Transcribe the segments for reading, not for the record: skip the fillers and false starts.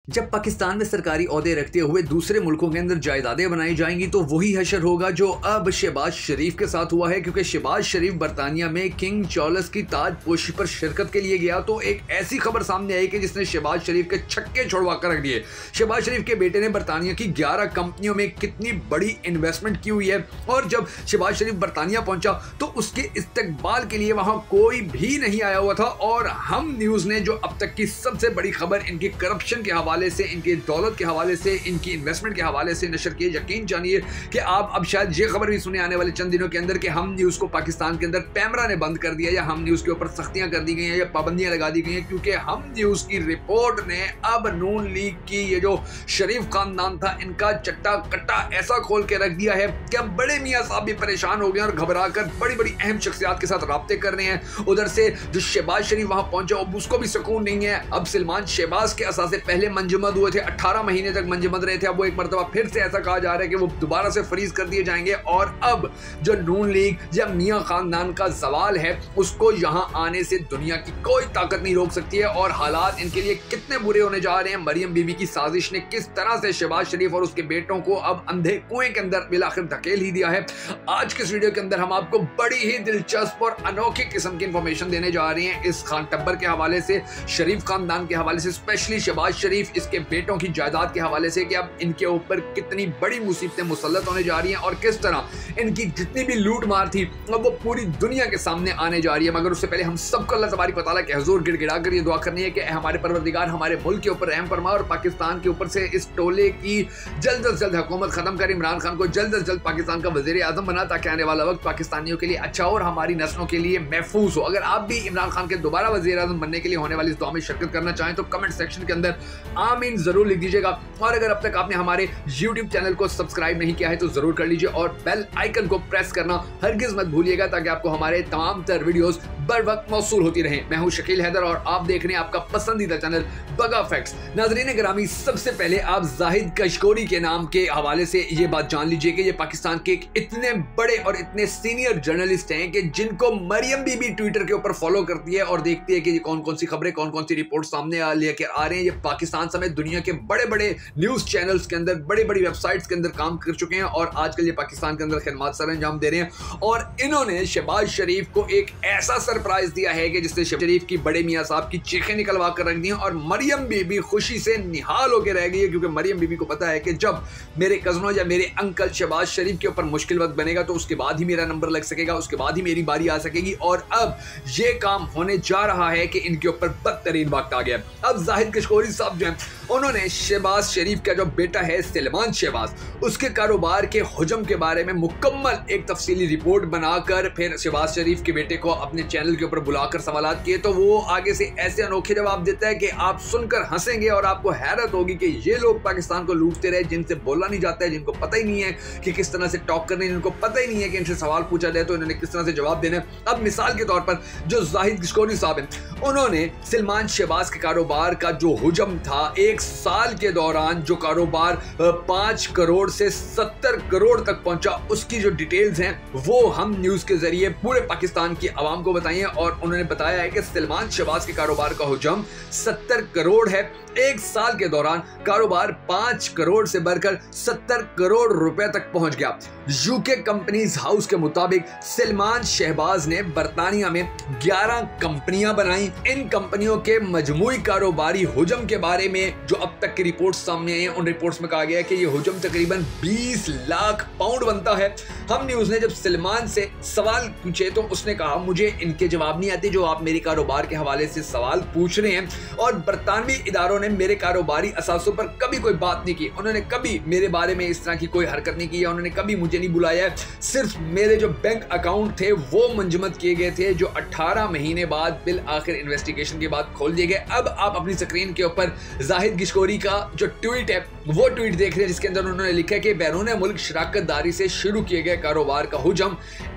जब पाकिस्तान में सरकारी ओहदे रखते हुए दूसरे मुल्कों के अंदर जायदादें बनाई जाएंगी तो वही हशर होगा जो अब शहबाज शरीफ के साथ हुआ है, क्योंकि शहबाज शरीफ बरतानिया में किंग चार्ल्स की ताजपोशी पर शिरकत के लिए गया तो एक ऐसी खबर सामने आई कि जिसने शहबाज शरीफ के छक्के छोड़वा कर रख दिए। शहबाज शरीफ के बेटे ने बरतानिया की 11 कंपनियों में कितनी बड़ी इन्वेस्टमेंट की हुई है, और जब शहबाज शरीफ बरतानिया पहुंचा तो उसके इस्तकबाल के लिए वहां कोई भी नहीं आया हुआ था। और हम न्यूज़ ने जो अब तक की सबसे बड़ी खबर इनके करप्शन के हवाले से, इनकी दौलत के हवाले से, इनकी इन्वेस्टमेंट के हवाले से नशर किए। यकीन जानिए कि आप अब शायद ये खबर भी सुने आने वाले चंद दिनों के अंदर कि हम न्यूज़ को पाकिस्तान के अंदर पैमरा ने बंद कर दिया, या हम न्यूज़ के ऊपर सख्तियां कर दी गई हैं या पाबंदियां लगा दी गई हैं, क्योंकि हम न्यूज़ की रिपोर्ट ने अब नून लीग की ये जो शरीफ खानदान था इनका चट्टा कट्टा ऐसा खोल के रख दिया है कि अब बड़े मियाँ साहब भी परेशान हो गए और घबरा कर बड़ी बड़ी अहम शख्सियात के साथ राब्ते कर रहे हैं। उधर से जो शहबाज शरीफ वहां पहुंचा उसको भी सुकून नहीं है। अब सलमान शहबाज के असासे पहले मंजमद हुए थे, 18 महीने तक मंजमद रहे थे, अब वो एक मरतबा फिर से ऐसा कहा जा रहा है कि वो दोबारा से फ्रीज कर दिए जाएंगे। और अब जो नून लीग या मियां खानदान का सवाल है उसको यहां आने से दुनिया की कोई ताकत नहीं रोक सकती है। और हालात इनके लिए कितने बुरे होने जा रहे हैं। मरियम बीबी की साजिश ने किस तरह से शहबाज शरीफ और उसके बेटों को अब अंधे कुएं के अंदर बिलाखिर धकेल ही दिया है। आज के इस वीडियो के अंदर हम आपको बड़ी ही दिलचस्प और अनोखी किस्म की इंफॉर्मेशन देने जा रहे हैं इस खान टब्बर के हवाले से, शरीफ खानदान के हवाले से, स्पेशली शहबाज शरीफ इसके बेटों की जायदाद के हवाले से कि अब इनके ऊपर कितनी बड़ी मुसीबतें मुसल्लत होने जा रही हैं और किस तरह इनकी जितनी भी लूट मार थी अब वो पूरी दुनिया के सामने आने जा रही है। मगर उससे पहले हम सबको अल्लाह तबारक व तआला के हुजूर गिड़गिड़ा कर ये दुआ करनी है कि हमारे परवरदिगार हमारे मुल्क के ऊपर रहम फरमा और पाकिस्तान के ऊपर से इस टोले की जल्द से जल्द हुकूमत खत्म कर, इमरान खान को जल्द से जल्द पाकिस्तान का वज़ीर आज़म बना ताकि आने वाला वक्त पाकिस्तानियों के लिए अच्छा हो और हमारी नस्लों के लिए महफूज हो। अगर आप भी इमरान खान के दोबारा वज़ीर आज़म बनने के लिए होने वाली इस दुआ में शिरकत करना चाहें तो कमेंट सेक्शन के अंदर आमीन जरूर लिख दीजिएगा। और अगर अब तक आपने हमारे YouTube चैनल को सब्सक्राइब नहीं किया है तो जरूर कर लीजिए और बेल आइकन को प्रेस करना हरगिज मत भूलिएगा ताकि आपको हमारे तमाम तर वीडियोस बर वक्त मौसूल होती रहें। मैं हूं शकील हैदर और आप देख रहे हैं आपका पसंदीदा चैनल बगा फैक्ट्स। नाज़रीन गिरामी, सबसे पहले आप जाहिद कशकोरी के नाम के हवाले से ये बात जान लीजिए कि ये पाकिस्तान के एक इतने बड़े और इतने सीनियर जर्नलिस्ट हैं कि जिनको मरियम बीबी ट्विटर के ऊपर फॉलो करती है और देखती है कि कौन कौन सी खबरें, कौन कौन सी रिपोर्ट सामने लेकर आ रहे हैं। ये पाकिस्तान समेत दुनिया के बड़े बड़े न्यूज चैनल्स के अंदर, बड़ी बड़ी वेबसाइट्स के अंदर काम कर चुके हैं और आजकल ये पाकिस्तान के अंदर खिदमत सर अंजाम दे रहे हैं। और इन्होंने शहबाज शरीफ को एक ऐसा सरप्राइज दिया है कि जिससे शरीफ की बड़े मियाँ साहब की चीखें निकलवा कर रख दी हैं और मरियम बीबी खुशी से निहाल होकर रह गई है, क्योंकि मरियम बीबी को पता है कि जब मेरे कजनों या मेरे अंकल शहबाज शरीफ के ऊपर मुश्किल वक्त बनेगा तो उसके बाद ही मेरा नंबर लग सकेगा, उसके बाद ही मेरी बारी आ सकेगी। और अब ये काम होने जा रहा है कि इनके ऊपर बदतरीन वक्त आ गया। अब जाहिद कशकोरी साहब जो हैं उन्होंने शहबाज शरीफ का जो बेटा है सलमान शहबाज, उसके कारोबार के हुजम के बारे में मुकम्मल एक तफसीली रिपोर्ट बनाकर फिर शहबाज शरीफ के बेटे को अपने चैनल के ऊपर बुलाकर सवालात किए। तो वो आगे से ऐसे अनोखे जवाब देता है कि आप सुनकर हंसेंगे और आपको हैरत होगी कि ये लोग पाकिस्तान को लूटते रहे, जिनसे बोला नहीं जाता है, जिनको पता ही नहीं है कि किस तरह से टॉक करने, जिनको पता ही नहीं है कि इनसे सवाल पूछा जाए तो इन्होंने किस तरह से जवाब देना है। अब मिसाल के तौर पर जो जाहिद कशकोरी साहब हैं उन्होंने सलमान शहबाज के कारोबार का जो हुजम था, एक साल के दौरान जो कारोबार 5 करोड़ से 70 करोड़ तक पहुंचा, उसकी जो डिटेल्स हैं वो हम न्यूज़ के जरिए पूरे पाकिस्तान की आवाम को बताई हैं। और उन्होंने बताया है कि सलमान शहबाज के कारोबार का हुजम 70 करोड़ है। एक साल के दौरान कारोबार 5 करोड़ से बढ़कर 70 करोड़ रुपए तक पहुंच गया। यूके कंपनीज हाउस के मुताबिक सलमान शहबाज ने बरतानिया में 11 कंपनियां बनाई। इन कंपनियों के मजमूई कारोबारी हुजम के बारे में जो अब तक की रिपोर्ट सामने आई है, उन रिपोर्ट्स में कहा गया है कि यह हुजम तकरीबन 20 लाख पाउंड बनता है। हम न्यूज़ ने जब सलमान से सवाल पूछे तो उसने कहा मुझे इनके जवाब नहीं आते जो आप मेरे कारोबार के हवाले से सवाल पूछ रहे हैं, और बरतानवी इदारों ने मेरे कारोबारी असासों पर कभी कोई बात नहीं की। उन्होंने कभी मेरे बारे में इस तरह की कोई हरकत नहीं की, उन्होंने कभी मुझे नहीं बुलाया है। सिर्फ मेरे जो बैंक अकाउंट थे वो मंजमद किए गए थे, जो 18 महीने बाद बिल आखिर इन्वेस्टिगेशन के बाद खोल दिए गए। अब आप अपनी स्क्रीन के ऊपर जाहिद कशकोरी का जो ट्वीट है वो ट्वीट देख रहे हैं, जिसके अंदर उन्होंने लिखा है कि बैरून मुल्क शराकत दारी से शुरू किए गए कारोबार का हुजम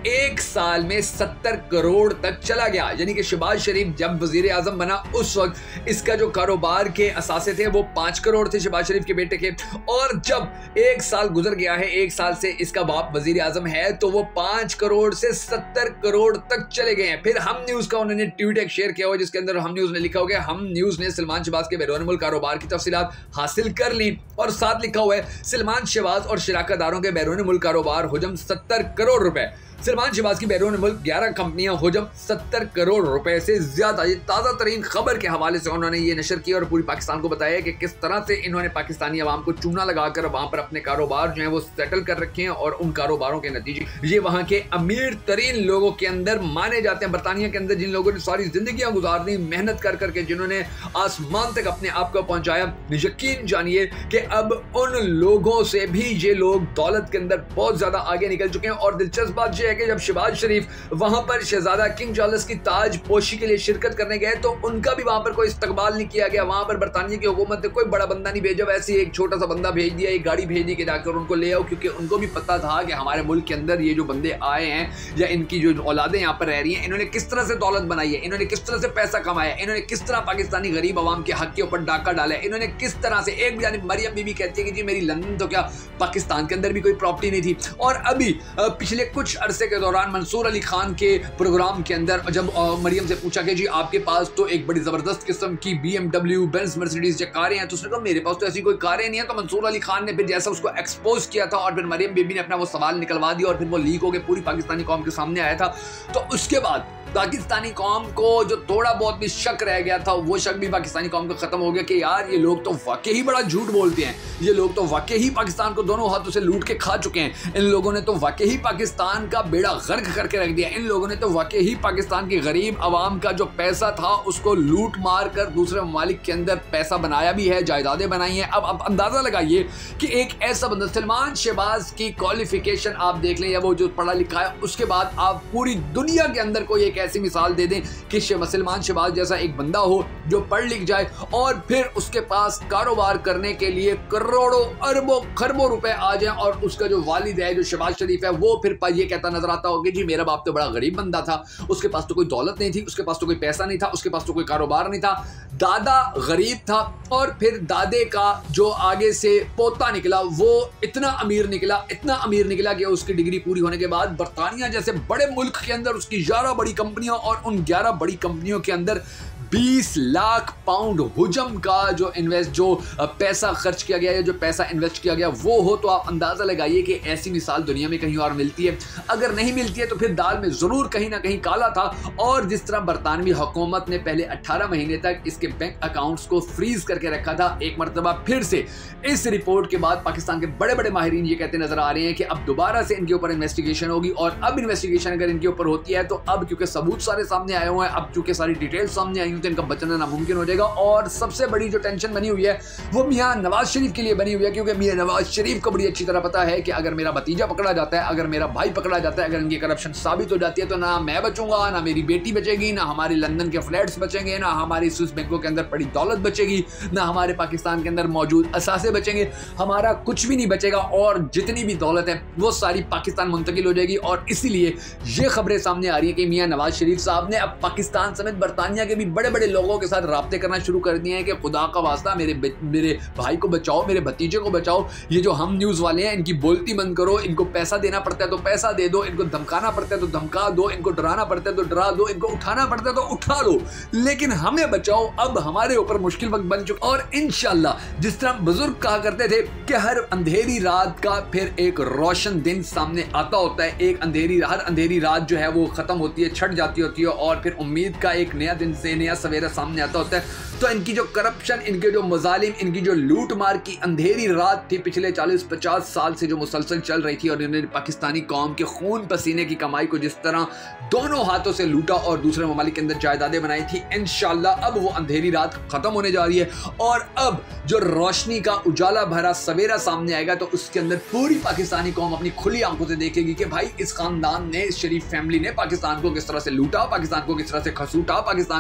एक साल में 70 करोड़ तक चला गया। यानी कि शहबाज शरीफ जब वजीर आजम बना उस वक्त इसका जो कारोबार के असासे थे वो 5 करोड़ थे शहबाज शरीफ के बेटे के, और जब एक साल गुजर गया है, एक साल से इसका बाप वजीर आजम है, तो वो 5 करोड़ से 70 करोड़ तक चले गए हैं। फिर हम न्यूज का उन्होंने ट्वीट एक शेयर किया हुआ जिसके अंदर हम न्यूज ने लिखा हो गया, हम न्यूज ने सलमान शहबाज के बैरून मुल्क कारोबार की तफसीलात हासिल कर ली, और साथ लिखा हुआ है सलमान शहबाज और शराकतदारों के बैरून मुल्क कारोबार हुजम 70 करोड़ रुपए। सलमान शहबाज की बैरून मुल्क 11 कंपनियां हुजम 70 करोड़ रुपए से ज्यादा। ये ताज़ा तरीन खबर के हवाले से उन्होंने ये नशर किया और पूरी पाकिस्तान को बताया कि किस तरह से इन्होंने पाकिस्तानी अवाम को चूना लगाकर वहां पर अपने कारोबार जो है वो सेटल कर रखे हैं, और उन कारोबारों के नतीजे ये वहां के अमीर तरीन लोगों के अंदर माने जाते हैं। बरतानिया के अंदर जिन लोगों ने सारी जिंदगियां गुजार दी मेहनत कर करके, जिन्होंने आसमान तक अपने आप को पहुंचाया, यकीन जानिए कि अब उन लोगों से भी ये लोग दौलत के अंदर बहुत ज्यादा आगे निकल चुके हैं। और दिलचस्प बात यह है कि जब शहबाज शरीफ वहां पर शहजादा किंग चार्ल्स की ताज पोशी के लिए शिरकत करने गए तो उनका भी वहां पर कोई इस्तकबाल नहीं किया गया। वहां पर बरतानिया की हुकूमत ने कोई बड़ा बंदा नहीं भेजा, वैसे एक छोटा सा बंदा भेज दिया, एक गाड़ी भेज दी कि जाकर उनको ले आओ, क्योंकि उनको भी पता था कि हमारे मुल्क के अंदर ये जो बंदे आए हैं या इनकी जो औलादें यहाँ पर रह रही हैं, इन्होंने किस तरह से दौलत बनाई है, इन्होंने किस तरह से पैसा कमाया, इन्होंने किस तरह पाकिस्तानी गरीब अवाम के हक के ऊपर डाका डाला है, इन्होंने किस तरह से। एक जानिब मरियम बीबी कहती है कि जी मेरी लंदन तो क्या पाकिस्तान के अंदर भी कोई प्रॉपर्टी नहीं थी। और अभी पिछले कुछ अरसे के दौरान मंसूर अली खान के प्रोग्राम के अंदर जब मरियम से पूछा कि जी आपके पास तो एक बड़ी जबरदस्त किस्म की BMW, बेंज, मर्सिडीज या कारें हैं, तो उसने कहा मेरे पास तो ऐसी कोई कारें नहीं है। तो मंसूर अली खान ने फिर जैसा उसको एक्सपोज किया था और फिर मरियम बीबी ने अपना वो सवाल निकलवा दिया और फिर वो लीक हो गए पूरी पाकिस्तानी कौम के सामने आया था। तो उसके बाद पाकिस्तानी कौम को जो थोड़ा बहुत भी शक रह गया था वो शक भी पाकिस्तानी कौम का खत्म हो गया कि यार ये लोग तो वाकई ही बड़ा झूठ बोलते हैं, ये लोग तो वाकई ही पाकिस्तान को दोनों हाथों से लूट के खा चुके हैं, इन लोगों ने तो वाकई ही पाकिस्तान का बेड़ा गर्क करके रख दिया, इन लोगों ने तो वाकई ही पाकिस्तान की गरीब आवाम का जो पैसा था उसको लूट मार कर दूसरे ममालिक के अंदर पैसा बनाया भी है, जायदादें बनाई हैं। अब आप अंदाजा लगाइए कि एक ऐसा बंदा, सलमान शहबाज की क्वालिफिकेशन आप देख लें या वो जो पढ़ा लिखा है, उसके बाद आप पूरी दुनिया के अंदर कोई एक ऐसी मिसाल दे दें कि सलमान शहबाज जैसा एक बंदा हो जो पढ़ लिख जाए और फिर उसके पास कारोबार करने के लिए करोड़ों अरबों खरबों रुपए आ जाए, और उसका जो वालिद है जो शहबाज शरीफ है वो फिर ये कहता नजर आता होगा जी मेरा बाप तो बड़ा गरीब बंदा था, उसके पास तो कोई दौलत नहीं थी, उसके पास तो कोई पैसा नहीं था, उसके पास तो कोई कारोबार नहीं था, दादा गरीब था और फिर दादे का जो आगे से पोता निकला वो इतना अमीर निकला कि उसकी डिग्री पूरी होने के बाद बरतानिया जैसे बड़े मुल्क के अंदर उसकी 11 बड़ी कंपनियां, और उन 11 बड़ी कंपनियों के अंदर 20 लाख पाउंड हुजम का जो पैसा खर्च किया गया है, जो पैसा इन्वेस्ट किया गया वो हो। तो आप अंदाजा लगाइए कि ऐसी मिसाल दुनिया में कहीं और मिलती है, अगर नहीं मिलती है तो फिर दाल में जरूर कहीं ना कहीं काला था। और जिस तरह बरतानवी हुकूमत ने पहले 18 महीने तक इसके बैंक अकाउंट्स को फ्रीज करके रखा था, एक मरतबा फिर से इस रिपोर्ट के बाद पाकिस्तान के बड़े बड़े माहिरीन ये कहते नजर आ रहे हैं कि अब दोबारा से इनके ऊपर इन्वेस्टिगेशन होगी, और अब इन्वेस्टिगेशन अगर इनके ऊपर होती है तो अब क्योंकि सबूत सारे सामने आए हुए हैं, अब चूंकि सारी डिटेल सामने आई तो इनका बचना नामुमकिन हो जाएगा। और सबसे बड़ी जो टेंशन बनी हुई है वो मियां नवाज शरीफ के लिए बनी हुई है, क्योंकि मियां नवाज शरीफ को बड़ी अच्छी तरह पता है कि अगर मेरा भतीजा पकड़ा जाता है, अगर मेरा भाई पकड़ा जाता है, अगर इनकी करप्शन साबित हो जाती है तो ना मैं बचूंगा, ना मेरी बेटी बचेगी, ना हमारे लंदन के फ्लैट्स बचेंगे, ना हमारी स्विस बैंकों के अंदर पड़ी दौलत बचेगी, ना हमारे पाकिस्तान के अंदर मौजूद असासे बचेंगे, हमारा कुछ भी नहीं बचेगा, और जितनी भी दौलत है वो सारी पाकिस्तान मुंतकिल हो जाएगी। और इसीलिए ये खबरें सामने आ रही है कि मियां नवाज शरीफ साहब ने अब पाकिस्तान समेत बरतानिया के भी बड़े बड़े लोगों के साथ राब्ते करना शुरू कर दिए हैं कि खुदा का वास्ता मेरे भाई को बचाओ, मेरे भतीजे को बचाओ, ये जो हम न्यूज वाले हैं इनकी बोलती बंद करो, इनको पैसा देना पड़ता है तो पैसा दे दो, इनको धमकाना पड़ता है तो धमका दो, इनको डराना पड़ता है तो डरा दो, इनको उठाना पड़ता है तो उठा लो, लेकिन हमें बचाओ, अब हमारे ऊपर मुश्किल वक्त बन चुका। और इंशाल्लाह जिस तरह बुजुर्ग कहा करते थे कि हर अंधेरी रात का फिर एक रोशन दिन सामने आता होता है, हर अंधेरी रात जो है वो खत्म होती है, छट जाती होती है, और फिर उम्मीद का एक नया दिन से नया सवेरा सामने आता होता है। तो इनकी जो करप्शन, इनके जो मजालिम, इनकी जो लूट मार की अंधेरी रात थी पिछले 40-50 साल से जो मुसलसल चल रही थी, और इन्होंने पाकिस्तानी कौम के खून पसीने की कमाई को जिस तरह दोनों हाथों से लूटा और दूसरे ममालिक के अंदर जायदादें बनाई थी, इंशाल्लाह अब वो अंधेरी रात खत्म होने जा रही है, और अब जो रोशनी का उजाला भरा सवेरा सामने आएगा तो उसके अंदर पूरी पाकिस्तानी कौम अपनी खुली आंखों से देखेगी कि भाई इस खानदान ने, इस शरीफ फैमिली ने पाकिस्तान को किस तरह से लूटा, पाकिस्तान को किस तरह से खसूटा, पाकिस्तान को किस तरह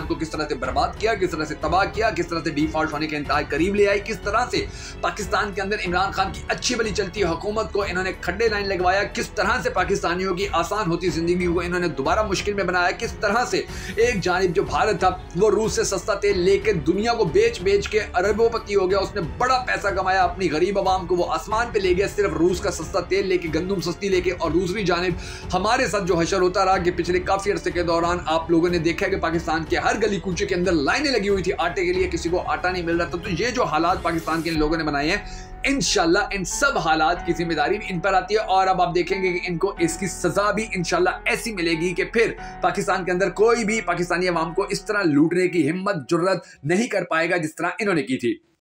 तरह से बर्बाद किया, किस तरह से तबाह किया, किस तरह से डिफॉल्ट होने के इंतहा करीब ले आई, किस तरह से पाकिस्तान के अंदर इमरान खान की अच्छी भली चलती हुकूमत को इन्होंने खड्डे लाइन लगवाया, किस तरह से पाकिस्तानियों की आसान होती जिंदगी को इन्होंने दोबारा मुश्किल में बनाया, किस तरह से एक जानिब जो भारत था वो रूस से सस्ता तेल लेके दुनिया को बेच बेच के अरबोपति हो गया, उसने बड़ा पैसा कमाया, अपनी गरीब आवाम को वो आसमान पे ले गया सिर्फ रूस का सस्ता तेल लेके, गंदम सस्ती लेके। और दूसरी जानिब हमारे साथ जो हशर होता रहा कि पिछले काफी अरसे के दौरान आप लोगों ने देखा कि पाकिस्तान के हर गली कूचे के अंदर लाइनें लगी हुई थी आटे के लिए, किसी को आटा नहीं मिल रहा था। तो ये जो हालात पाकिस्तान के इन लोगों ने बनाए हैं, इंशाल्लाह इन सब हालात की जिम्मेदारी इन पर आती है और अब आप देखेंगे कि इनको इसकी सजा भी इंशाल्लाह ऐसी मिलेगी कि फिर पाकिस्तान के अंदर कोई भी पाकिस्तानी अवाम को इस तरह लूटने की हिम्मत जुर्रत नहीं कर पाएगा जिस तरह इन्होंने की थी।